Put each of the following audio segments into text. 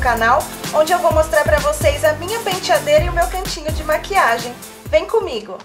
canal, onde eu vou mostrar pra vocês a minha penteadeira e o meu cantinho de maquiagem. Vem comigo!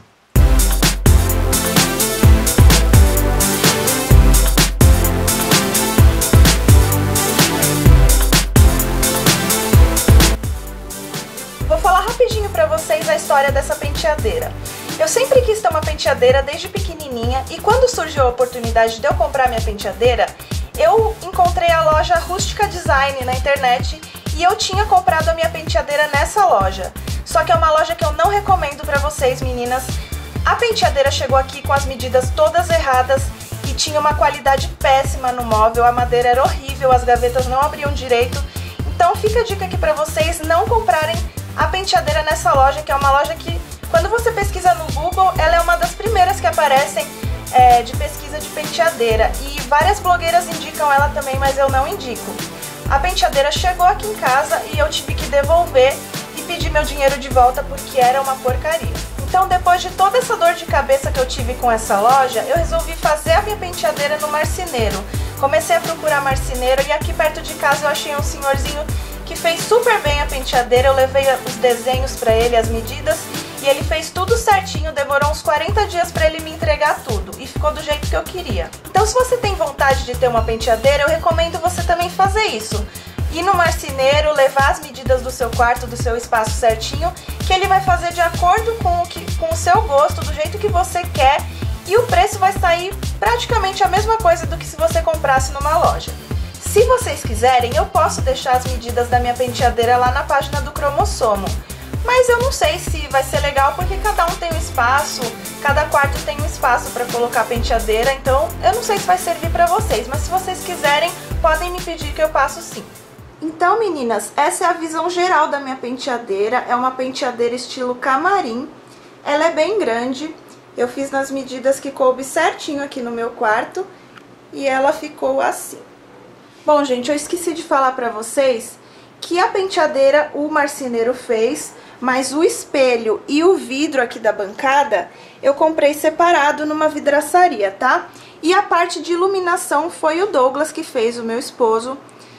Vou falar rapidinho pra vocês a história dessa penteadeira. Eu sempre quis ter uma penteadeira desde pequenininha e quando surgiu a oportunidade de eu comprar minha penteadeira, eu encontrei a loja Rústica Design na internet e eu tinha comprado a minha penteadeira nessa loja. Só que é uma loja que eu não recomendo pra vocês, meninas. A penteadeira chegou aqui com as medidas todas erradas e tinha uma qualidade péssima no móvel, a madeira era horrível, as gavetas não abriam direito. Então fica a dica aqui pra vocês não comprarem a penteadeira nessa loja, que é uma loja que, quando você pesquisa no Google, ela é uma das primeiras que aparecem de pesquisa de penteadeira. E várias blogueiras indicam ela também, mas eu não indico. A penteadeira chegou aqui em casa e eu tive que devolver e pedir meu dinheiro de volta porque era uma porcaria. Então, depois de toda essa dor de cabeça que eu tive com essa loja, eu resolvi fazer a minha penteadeira no marceneiro. Comecei a procurar marceneiro e aqui perto de casa eu achei um senhorzinho que fez super bem a penteadeira. Eu levei os desenhos pra ele, as medidas, e ele fez tudo certinho, demorou uns 40 dias pra ele me entregar tudo, e ficou do jeito que eu queria. Então se você tem vontade de ter uma penteadeira, eu recomendo você também fazer isso. Ir no marceneiro, levar as medidas do seu quarto, do seu espaço certinho, que ele vai fazer de acordo com o seu gosto, do jeito que você quer, e o preço vai sair praticamente a mesma coisa do que se você comprasse numa loja. Se vocês quiserem, eu posso deixar as medidas da minha penteadeira lá na página do Cromossomo. Mas eu não sei se vai ser legal porque cada um tem um espaço, cada quarto tem um espaço para colocar a penteadeira, então eu não sei se vai servir para vocês, mas se vocês quiserem, podem me pedir que eu passo sim. Então, meninas, essa é a visão geral da minha penteadeira. É uma penteadeira estilo camarim, ela é bem grande, eu fiz nas medidas que coube certinho aqui no meu quarto e ela ficou assim. Bom, gente, eu esqueci de falar pra vocês que a penteadeira o marceneiro fez, mas o espelho e o vidro aqui da bancada eu comprei separado numa vidraçaria, tá? E a parte de iluminação foi o Douglas que fez, o meu esposo.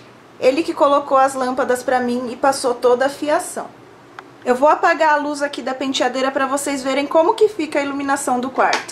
Ele que colocou as lâmpadas pra mim e passou toda a fiação. Eu vou apagar a luz aqui da penteadeira pra vocês verem como que fica a iluminação do quarto.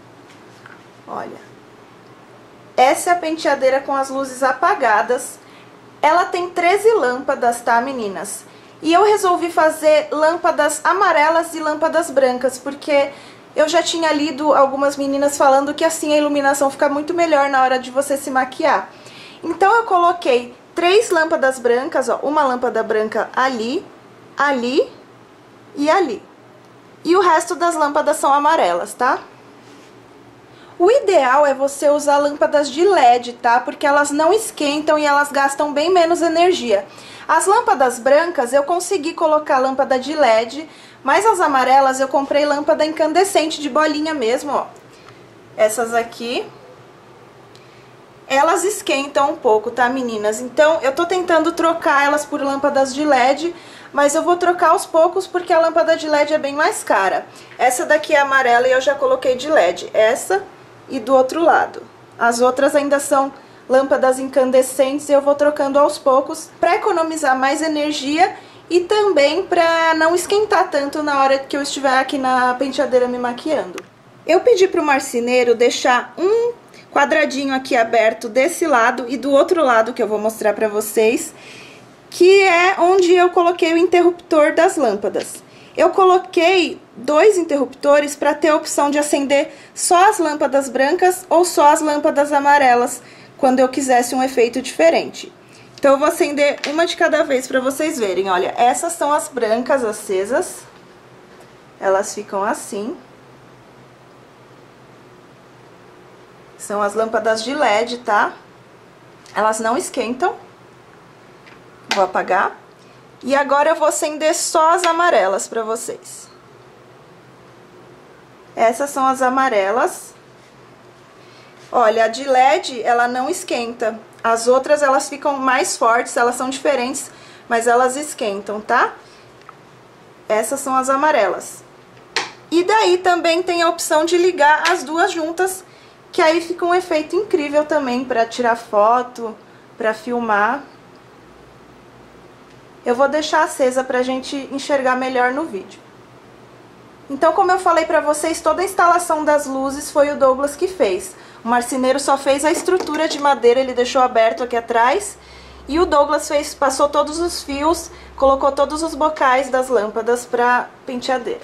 Olha. Essa é a penteadeira com as luzes apagadas. Ela tem 13 lâmpadas, tá, meninas? E eu resolvi fazer lâmpadas amarelas e lâmpadas brancas, porque eu já tinha lido algumas meninas falando que assim a iluminação fica muito melhor na hora de você se maquiar. Então eu coloquei 3 lâmpadas brancas, ó, uma lâmpada branca ali, ali e ali. E o resto das lâmpadas são amarelas, tá? O ideal é você usar lâmpadas de LED, tá? Porque elas não esquentam e elas gastam bem menos energia. As lâmpadas brancas eu consegui colocar lâmpada de LED, mas as amarelas eu comprei lâmpada incandescente de bolinha mesmo, ó. Essas aqui, elas esquentam um pouco, tá, meninas? Então eu tô tentando trocar elas por lâmpadas de LED, mas eu vou trocar aos poucos porque a lâmpada de LED é bem mais cara. Essa daqui é amarela e eu já coloquei de LED. Essa e do outro lado. As outras ainda são lâmpadas incandescentes e eu vou trocando aos poucos para economizar mais energia e também para não esquentar tanto na hora que eu estiver aqui na penteadeira me maquiando. Eu pedi pro marceneiro deixar um quadradinho aqui aberto desse lado e do outro lado que eu vou mostrar para vocês, que é onde eu coloquei o interruptor das lâmpadas. Eu coloquei 2 interruptores para ter a opção de acender só as lâmpadas brancas ou só as lâmpadas amarelas, quando eu quisesse um efeito diferente. Então eu vou acender uma de cada vez para vocês verem. Olha, essas são as brancas acesas. Elas ficam assim. São as lâmpadas de LED, tá? Elas não esquentam. Vou apagar. E agora eu vou acender só as amarelas pra vocês. Essas são as amarelas. Olha, a de LED, ela não esquenta. As outras, elas ficam mais fortes, elas são diferentes, mas elas esquentam, tá? Essas são as amarelas. E daí também tem a opção de ligar as duas juntas, que aí fica um efeito incrível também pra tirar foto, pra filmar. Eu vou deixar acesa pra gente enxergar melhor no vídeo. Então, como eu falei pra vocês, toda a instalação das luzes foi o Douglas que fez. O marceneiro só fez a estrutura de madeira, ele deixou aberto aqui atrás. E o Douglas passou todos os fios, colocou todos os bocais das lâmpadas pra penteadeira.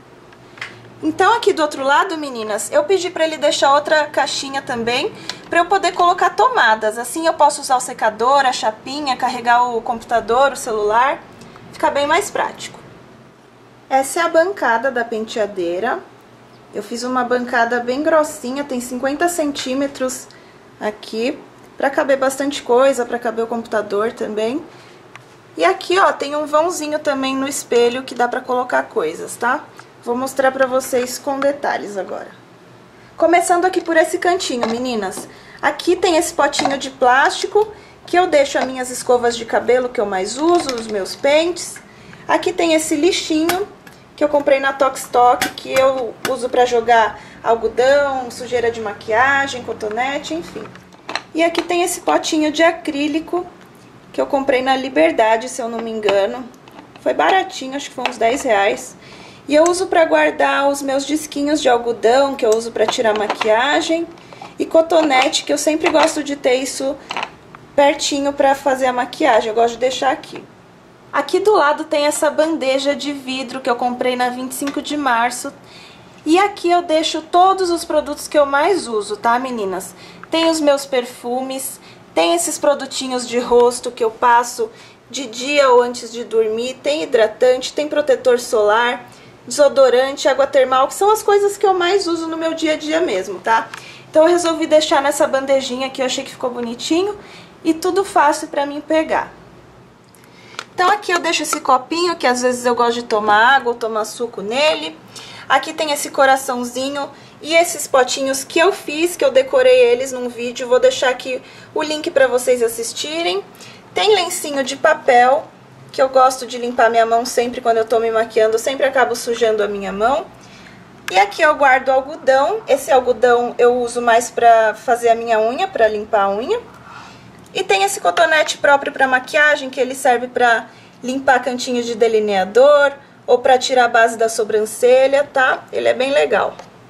Então, aqui do outro lado, meninas, eu pedi pra ele deixar outra caixinha também, pra eu poder colocar tomadas. Assim eu posso usar o secador, a chapinha, carregar o computador, o celular. Fica bem mais prático. Essa é a bancada da penteadeira. Eu fiz uma bancada bem grossinha, tem 50 centímetros aqui, pra caber bastante coisa, pra caber o computador também. E aqui, ó, tem um vãozinho também no espelho que dá pra colocar coisas, tá? Vou mostrar pra vocês com detalhes agora. Começando aqui por esse cantinho, meninas. Aqui tem esse potinho de plástico, que eu deixo as minhas escovas de cabelo que eu mais uso, os meus pentes. Aqui tem esse lixinho, que eu comprei na Tox Tok, que eu uso pra jogar algodão, sujeira de maquiagem, cotonete, enfim. E aqui tem esse potinho de acrílico, que eu comprei na Liberdade, se eu não me engano. Foi baratinho, acho que foi uns 10 reais. E eu uso pra guardar os meus disquinhos de algodão, que eu uso pra tirar maquiagem. E cotonete, que eu sempre gosto de ter isso pertinho pra fazer a maquiagem, eu gosto de deixar aqui. Aqui do lado tem essa bandeja de vidro que eu comprei na 25 de março. E aqui eu deixo todos os produtos que eu mais uso, tá, meninas? Tem os meus perfumes, tem esses produtinhos de rosto que eu passo de dia ou antes de dormir, tem hidratante, tem protetor solar, desodorante, água termal, que são as coisas que eu mais uso no meu dia a dia mesmo, tá? Então eu resolvi deixar nessa bandejinha aqui, eu achei que ficou bonitinho e tudo fácil pra mim pegar. Então aqui eu deixo esse copinho, que às vezes eu gosto de tomar água ou tomar suco nele. Aqui tem esse coraçãozinho e esses potinhos que eu fiz, que eu decorei eles num vídeo. Vou deixar aqui o link pra vocês assistirem. Tem lencinho de papel, que eu gosto de limpar minha mão sempre quando eu tô me maquiando. Eu sempre acabo sujando a minha mão. E aqui eu guardo algodão. Esse algodão eu uso mais pra fazer a minha unha, pra limpar a unha. E tem esse cotonete próprio para maquiagem, que ele serve para limpar cantinhos de delineador ou para tirar a base da sobrancelha, tá? Ele é bem legal.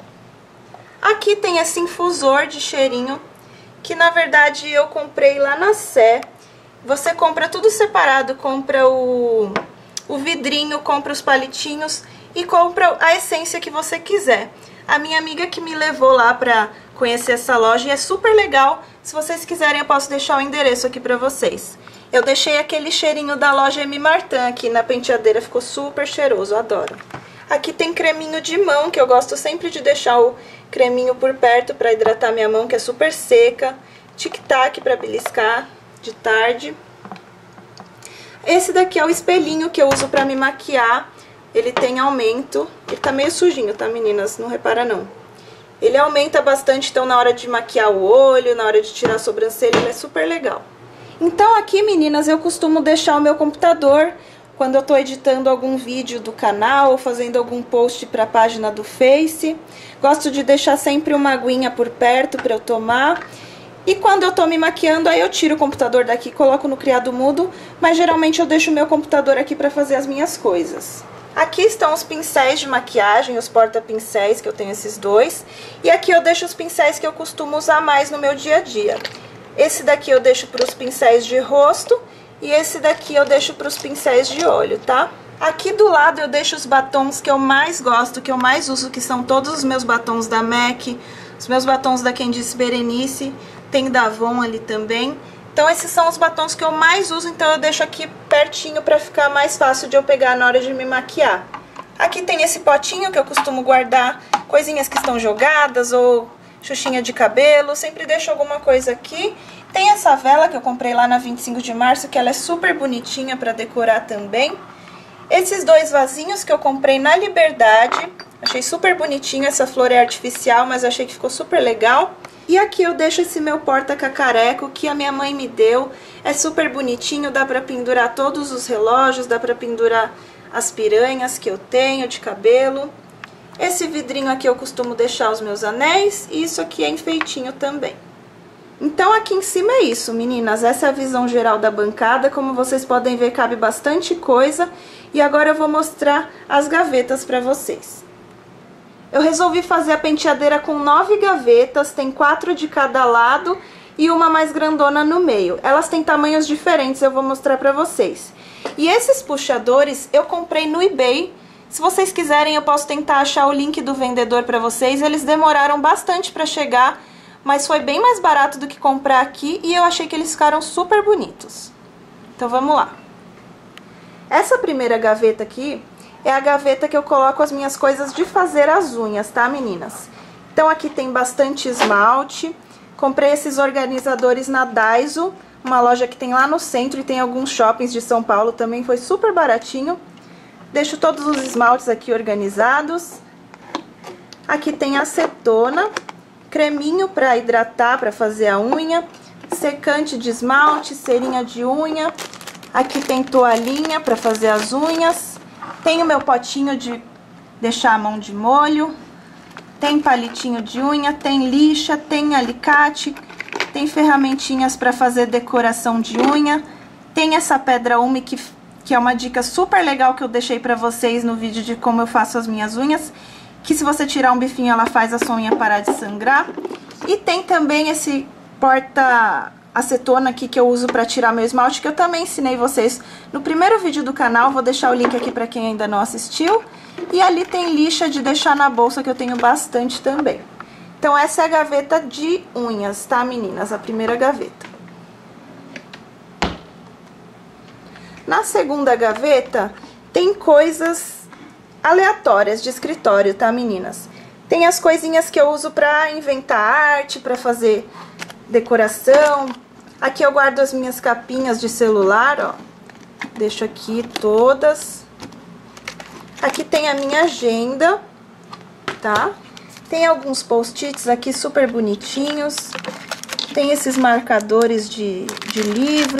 Aqui tem esse infusor de cheirinho, que na verdade eu comprei lá na Sé. Você compra tudo separado, compra o vidrinho, compra os palitinhos e compra a essência que você quiser. A minha amiga que me levou lá pra conhecer essa loja e é super legal. Se vocês quiserem eu posso deixar o endereço aqui pra vocês. Eu deixei aquele cheirinho da loja M. Martin aqui na penteadeira, ficou super cheiroso, adoro. Aqui tem creminho de mão, que eu gosto sempre de deixar o creminho por perto pra hidratar minha mão, que é super seca. Tic-tac pra beliscar de tarde. Esse daqui é o espelhinho que eu uso pra me maquiar. Ele tem aumento, ele tá meio sujinho, tá, meninas? Não repara não. Ele aumenta bastante, então na hora de maquiar o olho, na hora de tirar a sobrancelha, ele é super legal. Então aqui, meninas, eu costumo deixar o meu computador quando eu tô editando algum vídeo do canal ou fazendo algum post pra página do Face. Gosto de deixar sempre uma aguinha por perto pra eu tomar. E quando eu tô me maquiando, aí eu tiro o computador daqui e coloco no criado mudo, mas geralmente eu deixo o meu computador aqui pra fazer as minhas coisas. Aqui estão os pincéis de maquiagem, os porta-pincéis, que eu tenho esses dois. E aqui eu deixo os pincéis que eu costumo usar mais no meu dia a dia. Esse daqui eu deixo para os pincéis de rosto e esse daqui eu deixo para os pincéis de olho, tá? Aqui do lado eu deixo os batons que eu mais gosto, que eu mais uso, que são todos os meus batons da MAC, os meus batons da Candice Berenice, tem da Avon ali também. Então esses são os batons que eu mais uso, então eu deixo aqui pertinho pra ficar mais fácil de eu pegar na hora de me maquiar. Aqui tem esse potinho que eu costumo guardar coisinhas que estão jogadas ou xuxinha de cabelo, sempre deixo alguma coisa aqui. Tem essa vela que eu comprei lá na 25 de março, que ela é super bonitinha pra decorar também. Esses dois vasinhos que eu comprei na Liberdade, achei super bonitinho, essa flor é artificial, mas achei que ficou super legal. E aqui eu deixo esse meu porta-cacareco que a minha mãe me deu. É super bonitinho, dá pra pendurar todos os relógios, dá pra pendurar as piranhas que eu tenho de cabelo. Esse vidrinho aqui eu costumo deixar os meus anéis e isso aqui é enfeitinho também. Então aqui em cima é isso, meninas, essa é a visão geral da bancada. Como vocês podem ver, cabe bastante coisa. E agora eu vou mostrar as gavetas pra vocês. Eu resolvi fazer a penteadeira com 9 gavetas, tem 4 de cada lado e uma mais grandona no meio. Elas têm tamanhos diferentes, eu vou mostrar pra vocês. E esses puxadores eu comprei no eBay. Se vocês quiserem, eu posso tentar achar o link do vendedor pra vocês. Eles demoraram bastante pra chegar, mas foi bem mais barato do que comprar aqui e eu achei que eles ficaram super bonitos. Então vamos lá. Essa primeira gaveta aqui é a gaveta que eu coloco as minhas coisas de fazer as unhas, tá, meninas? Então aqui tem bastante esmalte. Comprei esses organizadores na Daiso, uma loja que tem lá no centro e tem alguns shoppings de São Paulo também, foi super baratinho. Deixo todos os esmaltes aqui organizados. Aqui tem acetona, creminho para hidratar, para fazer a unha, secante de esmalte, cerinha de unha. Aqui tem toalhinha para fazer as unhas. Tem o meu potinho de deixar a mão de molho. Tem palitinho de unha, tem lixa, tem alicate, tem ferramentinhas para fazer decoração de unha. Tem essa pedra ume que é uma dica super legal que eu deixei para vocês no vídeo de como eu faço as minhas unhas. Que se você tirar um bifinho, ela faz a sua unha parar de sangrar. E tem também esse porta-acetona aqui que eu uso para tirar meu esmalte, que eu também ensinei vocês no primeiro vídeo do canal. Vou deixar o link aqui para quem ainda não assistiu. E ali tem lixa de deixar na bolsa, que eu tenho bastante também. Então essa é a gaveta de unhas, tá, meninas? A primeira gaveta. Na segunda gaveta tem coisas aleatórias de escritório, tá, meninas? Tem as coisinhas que eu uso pra inventar arte, pra fazer decoração. Aqui eu guardo as minhas capinhas de celular, ó. Deixo aqui todas. Aqui tem a minha agenda, tá? Tem alguns post-its aqui super bonitinhos. Tem esses marcadores de livro.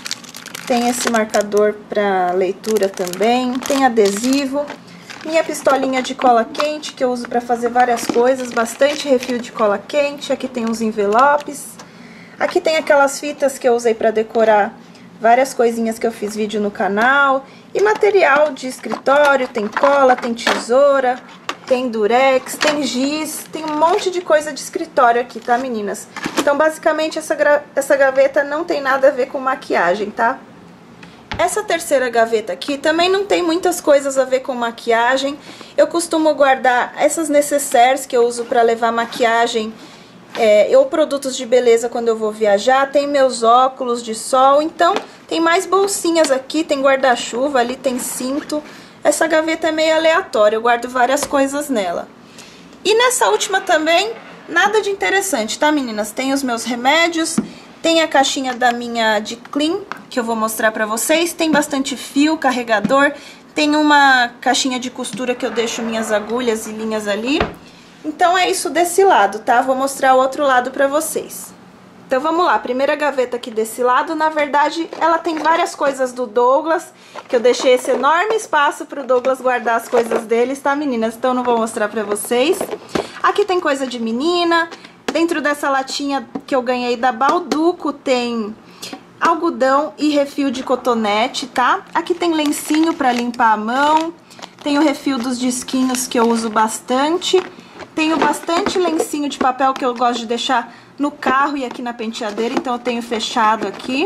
Tem esse marcador pra leitura também. Tem adesivo. Minha pistolinha de cola quente, que eu uso pra fazer várias coisas. Bastante refil de cola quente. Aqui tem uns envelopes. Aqui tem aquelas fitas que eu usei pra decorar várias coisinhas que eu fiz vídeo no canal. E material de escritório, tem cola, tem tesoura, tem durex, tem giz, tem um monte de coisa de escritório aqui, tá, meninas? Então, basicamente, essa gaveta não tem nada a ver com maquiagem, tá? Essa terceira gaveta aqui também não tem muitas coisas a ver com maquiagem. Eu costumo guardar essas necessaires que eu uso pra levar maquiagem ou produtos de beleza quando eu vou viajar. Tem meus óculos de sol, então tem mais bolsinhas aqui, tem guarda-chuva, ali tem cinto. Essa gaveta é meio aleatória, eu guardo várias coisas nela. E nessa última também, nada de interessante, tá, meninas? Tem os meus remédios, tem a caixinha da minha de Clean, que eu vou mostrar pra vocês. Tem bastante fio, carregador, tem uma caixinha de costura que eu deixo minhas agulhas e linhas ali. Então é isso desse lado, tá? Vou mostrar o outro lado pra vocês. Então vamos lá, primeira gaveta aqui desse lado, na verdade ela tem várias coisas do Douglas, que eu deixei esse enorme espaço pro Douglas guardar as coisas deles, tá, meninas? Então não vou mostrar pra vocês. Aqui tem coisa de menina, dentro dessa latinha que eu ganhei da Balduco tem algodão e refil de cotonete, tá? Aqui tem lencinho pra limpar a mão, tem o refil dos disquinhos que eu uso bastante, tenho bastante lencinho de papel que eu gosto de deixar no carro e aqui na penteadeira, então eu tenho fechado aqui.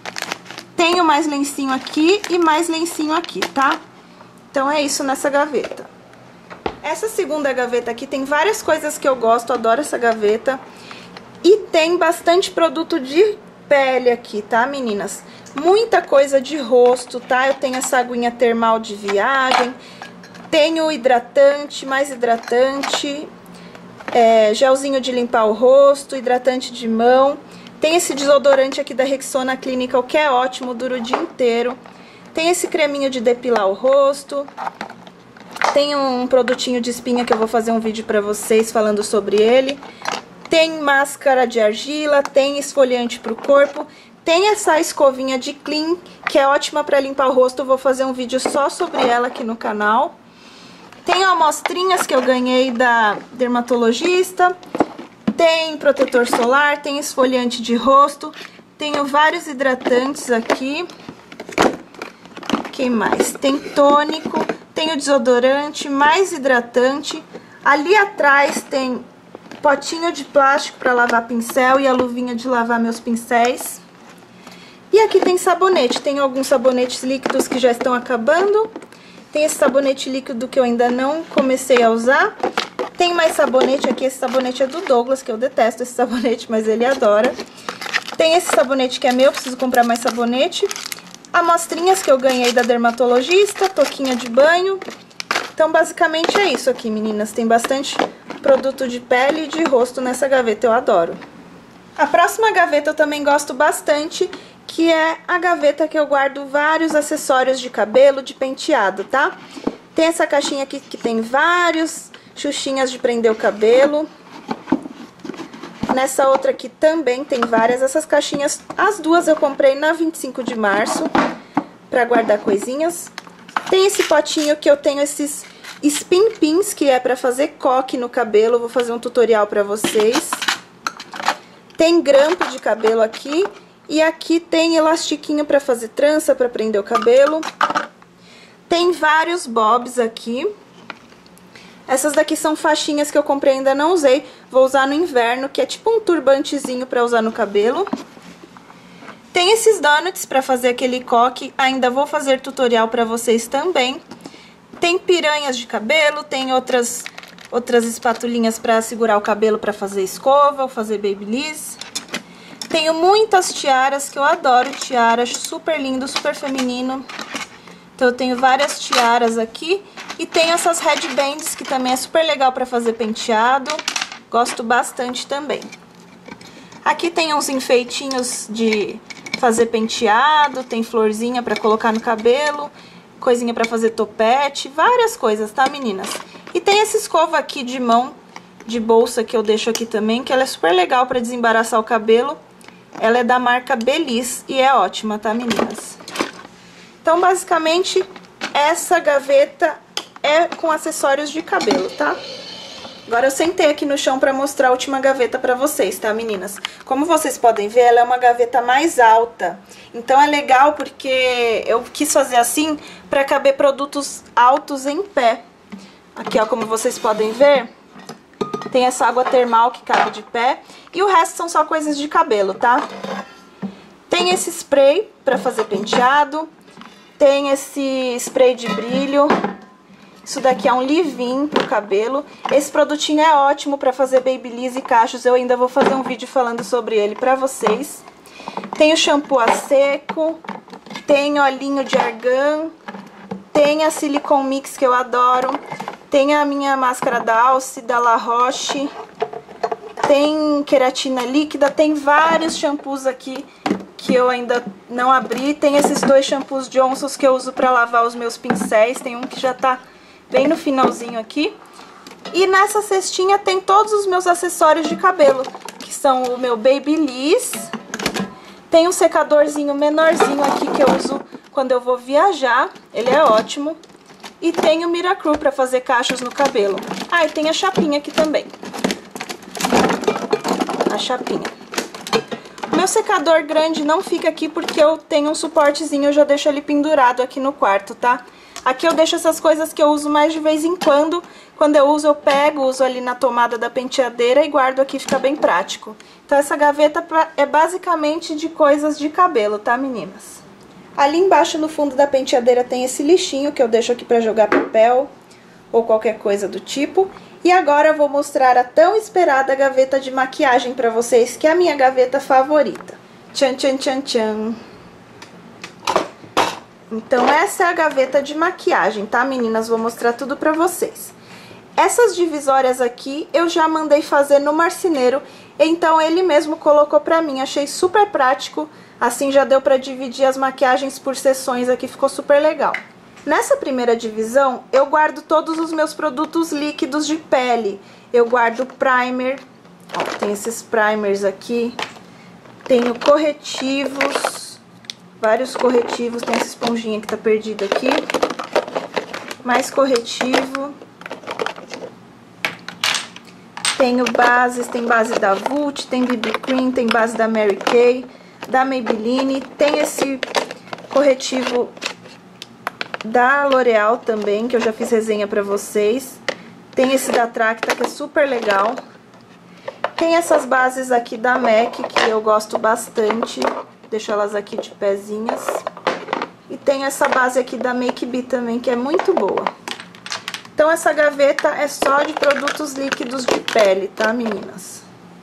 Tenho mais lencinho aqui e mais lencinho aqui, tá? Então é isso nessa gaveta. Essa segunda gaveta aqui tem várias coisas que eu gosto, adoro essa gaveta. E tem bastante produto de pele aqui, tá, meninas? Muita coisa de rosto, tá? Eu tenho essa aguinha termal de viagem, tenho hidratante, mais hidratante, gelzinho de limpar o rosto, hidratante de mão. Tem esse desodorante aqui da Rexona Clinical, que é ótimo, dura o dia inteiro. Tem esse creminho de depilar o rosto. Tem um produtinho de espinha que eu vou fazer um vídeo pra vocês falando sobre ele. Tem máscara de argila, tem esfoliante pro corpo. Tem essa escovinha de Clean, que é ótima pra limpar o rosto. Eu vou fazer um vídeo só sobre ela aqui no canal. Tem amostrinhas que eu ganhei da dermatologista. Tem protetor solar, tem esfoliante de rosto, tenho vários hidratantes aqui. Que mais? Tem tônico, tem o desodorante, mais hidratante. Ali atrás tem potinho de plástico para lavar pincel e a luvinha de lavar meus pincéis. E aqui tem sabonete, tem alguns sabonetes líquidos que já estão acabando. Tem esse sabonete líquido que eu ainda não comecei a usar. Tem mais sabonete aqui, esse sabonete é do Douglas, que eu detesto esse sabonete, mas ele adora. Tem esse sabonete que é meu, preciso comprar mais sabonete. Amostrinhas que eu ganhei da dermatologista, touquinha de banho. Então, basicamente é isso aqui, meninas. Tem bastante produto de pele e de rosto nessa gaveta, eu adoro. A próxima gaveta eu também gosto bastante, que é a gaveta que eu guardo vários acessórios de cabelo, de penteado, tá? Tem essa caixinha aqui que tem vários xuxinhas de prender o cabelo. Nessa outra aqui também tem várias. Essas caixinhas, as duas eu comprei na 25 de março, pra guardar coisinhas. Tem esse potinho que eu tenho esses spin pins, que é pra fazer coque no cabelo. Vou fazer um tutorial pra vocês. Tem grampo de cabelo aqui. E aqui tem elastiquinho pra fazer trança, pra prender o cabelo. Tem vários bobs aqui. Essas daqui são faixinhas que eu comprei e ainda não usei. Vou usar no inverno, que é tipo um turbantezinho pra usar no cabelo. Tem esses donuts pra fazer aquele coque. Ainda vou fazer tutorial pra vocês também. Tem piranhas de cabelo, tem outras espatulinhas pra segurar o cabelo pra fazer escova ou fazer babyliss. Tenho muitas tiaras, que eu adoro tiara, acho super lindo, super feminino. Então eu tenho várias tiaras aqui. E tem essas headbands, que também é super legal pra fazer penteado. Gosto bastante também. Aqui tem uns enfeitinhos de fazer penteado, tem florzinha pra colocar no cabelo, coisinha pra fazer topete, várias coisas, tá, meninas? E tem essa escova aqui de mão, de bolsa, que eu deixo aqui também, que ela é super legal pra desembaraçar o cabelo. Ela é da marca Belize e é ótima, tá, meninas? Então, basicamente, essa gaveta é com acessórios de cabelo, tá? Agora eu sentei aqui no chão pra mostrar a última gaveta pra vocês, tá, meninas? Como vocês podem ver, ela é uma gaveta mais alta. Então é legal porque eu quis fazer assim pra caber produtos altos em pé. Aqui, ó, como vocês podem ver, tem essa água termal que cabe de pé. E o resto são só coisas de cabelo, tá? Tem esse spray pra fazer penteado. Tem esse spray de brilho. Isso daqui é um leave-in pro cabelo. Esse produtinho é ótimo pra fazer babyliss e cachos. Eu ainda vou fazer um vídeo falando sobre ele pra vocês. Tem o shampoo a seco. Tem olhinho de argan. Tem a silicone mix, que eu adoro. Tem a minha máscara da Alce, da La Roche. Tem queratina líquida. Tem vários shampoos aqui que eu ainda não abri. Tem esses dois shampoos Johnson's que eu uso pra lavar os meus pincéis. Tem um que já tá bem no finalzinho aqui. E nessa cestinha tem todos os meus acessórios de cabelo, que são o meu Babyliss. Tem um secadorzinho menorzinho aqui que eu uso quando eu vou viajar. Ele é ótimo. E tem o Miracru pra fazer cachos no cabelo. Ah, e tem a chapinha aqui também. A chapinha. O meu secador grande não fica aqui porque eu tenho um suportezinho, eu já deixo ele pendurado aqui no quarto, tá? Aqui eu deixo essas coisas que eu uso mais de vez em quando. Quando eu uso, eu pego, uso ali na tomada da penteadeira e guardo aqui, fica bem prático. Então essa gaveta é basicamente de coisas de cabelo, tá, meninas? Ali embaixo no fundo da penteadeira tem esse lixinho que eu deixo aqui pra jogar papel ou qualquer coisa do tipo. E agora eu vou mostrar a tão esperada gaveta de maquiagem pra vocês, que é a minha gaveta favorita. Tchan, tchan, tchan, tchan. Então essa é a gaveta de maquiagem, tá, meninas? Vou mostrar tudo pra vocês. Essas divisórias aqui eu já mandei fazer no marceneiro, então ele mesmo colocou pra mim. Achei super prático, assim já deu pra dividir as maquiagens por seções aqui, ficou super legal. Nessa primeira divisão, eu guardo todos os meus produtos líquidos de pele. Eu guardo primer, ó, tem esses primers aqui, tenho corretivos, vários corretivos, tem essa esponjinha que tá perdida aqui, mais corretivo. Tenho bases, tem base da Vult, tem BB Cream, tem base da Mary Kay, da Maybelline. Tem esse corretivo da L'Oreal também, que eu já fiz resenha pra vocês. Tem esse da Tracta, que é super legal. Tem essas bases aqui da MAC, que eu gosto bastante. Deixo elas aqui de pezinhas. E tem essa base aqui da Make B também, que é muito boa. Então, essa gaveta é só de produtos líquidos de pele, tá, meninas?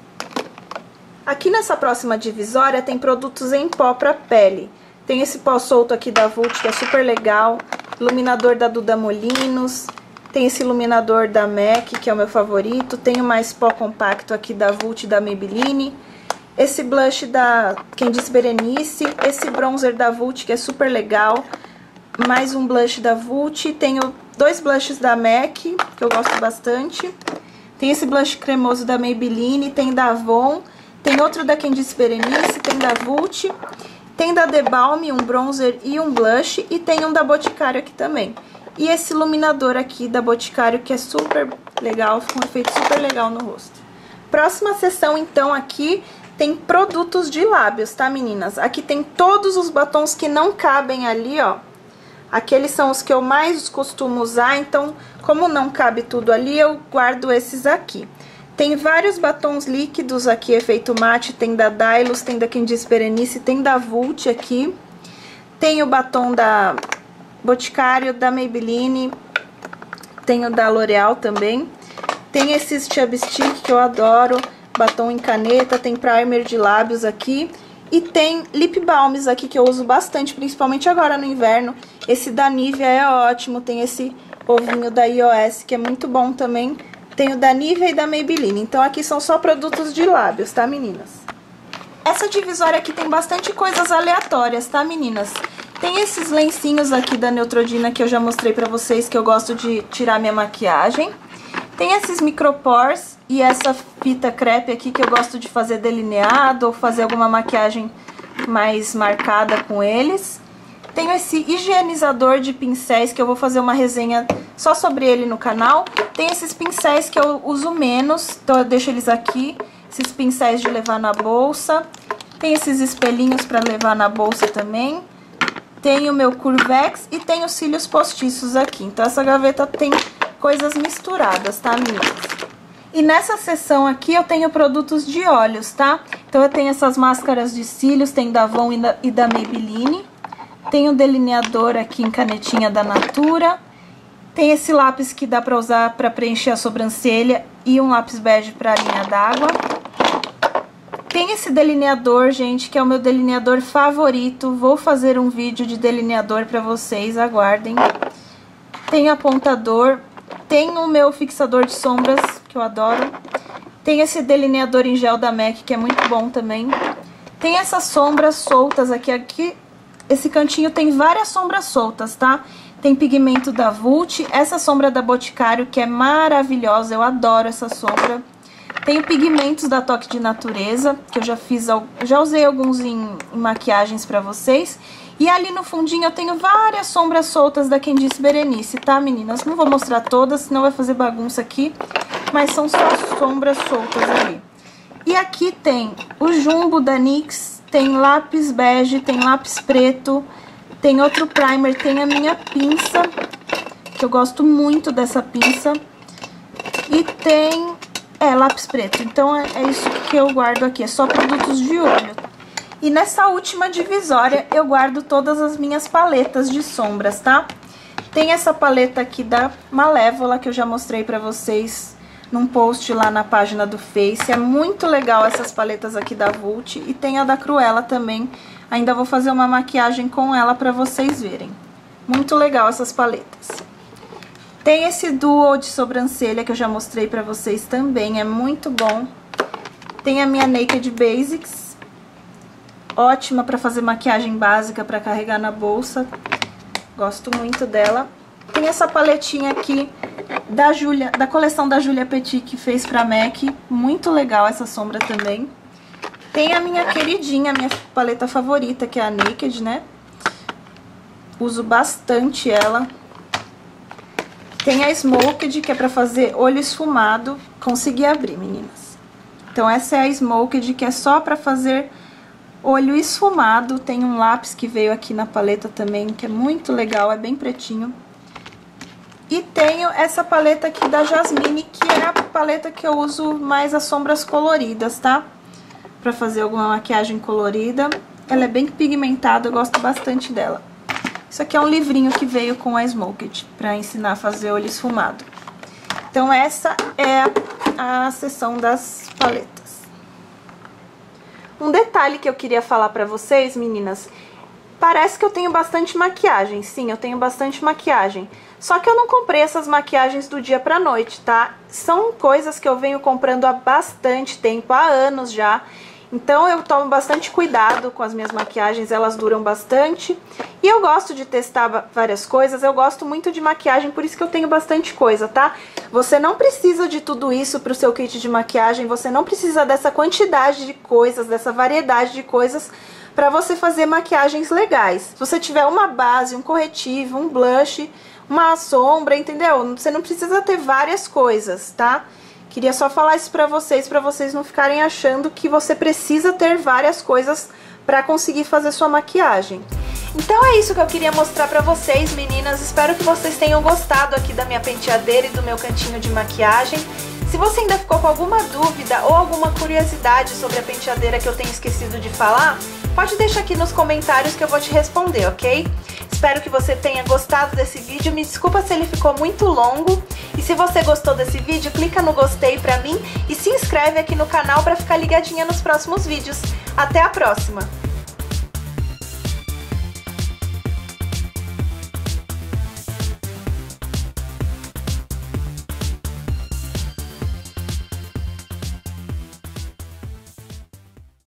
Aqui nessa próxima divisória tem produtos em pó pra pele. Tem esse pó solto aqui da Vult, que é super legal. Iluminador da Duda Molinos. Tem esse iluminador da MAC, que é o meu favorito. Tenho mais pó compacto aqui da Vult e da Maybelline. Esse blush da Quem Disse Berenice. Esse bronzer da Vult, que é super legal. Mais um blush da Vult. Tenho 2 blushes da MAC, que eu gosto bastante. Tem esse blush cremoso da Maybelline. Tem da Avon. Tem outro da Quem Disse Berenice. Tem da Vult. Tem da The Balm, um bronzer e um blush. E tem um da Boticário aqui também. E esse iluminador aqui da Boticário, que é super legal, fica um efeito super legal no rosto. Próxima seção, então, aqui tem produtos de lábios, tá, meninas? Aqui tem todos os batons que não cabem ali, ó. Aqueles são os que eu mais costumo usar, então, como não cabe tudo ali, eu guardo esses aqui. Tem vários batons líquidos aqui, efeito mate, tem da Dylos, tem da Quem Disse Berenice, tem da Vult aqui. Tem o batom da Boticário, da Maybelline, tem o da L'Oreal também. Tem esses Chubby Stick que eu adoro, batom em caneta, tem primer de lábios aqui. E tem lip balms aqui que eu uso bastante, principalmente agora no inverno. Esse da Nivea é ótimo, tem esse ovinho da iOS que é muito bom também. Tem o da Nivea e da Maybelline, então aqui são só produtos de lábios, tá, meninas? Essa divisória aqui tem bastante coisas aleatórias, tá, meninas? Tem esses lencinhos aqui da Neutrogena que eu já mostrei pra vocês, que eu gosto de tirar minha maquiagem. Tem esses micropores e essa fita crepe aqui que eu gosto de fazer delineado ou fazer alguma maquiagem mais marcada com eles. Tenho esse higienizador de pincéis que eu vou fazer uma resenha só sobre ele no canal. Tem esses pincéis que eu uso menos, então eu deixo eles aqui. Esses pincéis de levar na bolsa. Tem esses espelhinhos pra levar na bolsa também. Tem o meu Curvex e tem os cílios postiços aqui. Então essa gaveta tem coisas misturadas, tá, meninas? E nessa seção aqui eu tenho produtos de olhos, tá? Então eu tenho essas máscaras de cílios, tem da Avon e da Maybelline. Tem o delineador aqui em canetinha da Natura. Tem esse lápis que dá pra usar pra preencher a sobrancelha e um lápis bege pra linha d'água. Tem esse delineador, gente, que é o meu delineador favorito. Vou fazer um vídeo de delineador pra vocês, aguardem. Tem apontador. Tem o meu fixador de sombras, que eu adoro. Tem esse delineador em gel da MAC, que é muito bom também. Tem essas sombras soltas aqui. Esse cantinho tem várias sombras soltas, tá? Tem pigmento da Vult, essa sombra da Boticário, que é maravilhosa, eu adoro essa sombra. Tenho pigmentos da Toque de Natureza, que eu já usei alguns em maquiagens pra vocês. E ali no fundinho eu tenho várias sombras soltas da Quem Disse Berenice, tá, meninas? Não vou mostrar todas, senão vai fazer bagunça aqui, mas são só sombras soltas ali. E aqui tem o Jumbo da NYX, tem lápis bege, tem lápis preto, tem outro primer, tem a minha pinça, que eu gosto muito dessa pinça. E tem, lápis preto. Então é isso que eu guardo aqui, é só produtos de olho. E nessa última divisória eu guardo todas as minhas paletas de sombras, tá? Tem essa paleta aqui da Malévola, que eu já mostrei pra vocês num post lá na página do Face. É muito legal essas paletas aqui da Vult. E tem a da Cruella também. Ainda vou fazer uma maquiagem com ela pra vocês verem. Muito legal essas paletas. Tem esse duo de sobrancelha que eu já mostrei pra vocês também. É muito bom. Tem a minha Naked Basics. Ótima pra fazer maquiagem básica, pra carregar na bolsa. Gosto muito dela. Tem essa paletinha aqui da coleção da Julia Petit, que fez pra MAC. Muito legal essa sombra também. Tem a minha queridinha, minha paleta favorita, que é a Naked, né? Uso bastante ela. Tem a Smoked, que é pra fazer olho esfumado. Consegui abrir, meninas. Então essa é a Smoked, que é só pra fazer olho esfumado. Tem um lápis que veio aqui na paleta também, que é muito legal, é bem pretinho. E tenho essa paleta aqui da Jasmine, que é a paleta que eu uso mais as sombras coloridas, tá? Pra fazer alguma maquiagem colorida. Ela é bem pigmentada, eu gosto bastante dela. Isso aqui é um livrinho que veio com a Smoked, pra ensinar a fazer olho esfumado. Então essa é a seção das paletas. Um detalhe que eu queria falar pra vocês, meninas, parece que eu tenho bastante maquiagem. Sim, eu tenho bastante maquiagem. Só que eu não comprei essas maquiagens do dia pra noite, tá? São coisas que eu venho comprando há bastante tempo, há anos já. Então eu tomo bastante cuidado com as minhas maquiagens, elas duram bastante. E eu gosto de testar várias coisas, eu gosto muito de maquiagem, por isso que eu tenho bastante coisa, tá? Você não precisa de tudo isso pro seu kit de maquiagem, você não precisa dessa quantidade de coisas, dessa variedade de coisas pra você fazer maquiagens legais. Se você tiver uma base, um corretivo, um blush, uma sombra, entendeu? Você não precisa ter várias coisas, tá? Queria só falar isso pra vocês não ficarem achando que você precisa ter várias coisas pra conseguir fazer sua maquiagem. Então é isso que eu queria mostrar pra vocês, meninas. Espero que vocês tenham gostado aqui da minha penteadeira e do meu cantinho de maquiagem. Se você ainda ficou com alguma dúvida ou alguma curiosidade sobre a penteadeira que eu tenho esquecido de falar, pode deixar aqui nos comentários que eu vou te responder, ok? Espero que você tenha gostado desse vídeo. Me desculpa se ele ficou muito longo. E se você gostou desse vídeo, clica no gostei pra mim e se inscreve aqui no canal pra ficar ligadinha nos próximos vídeos. Até a próxima!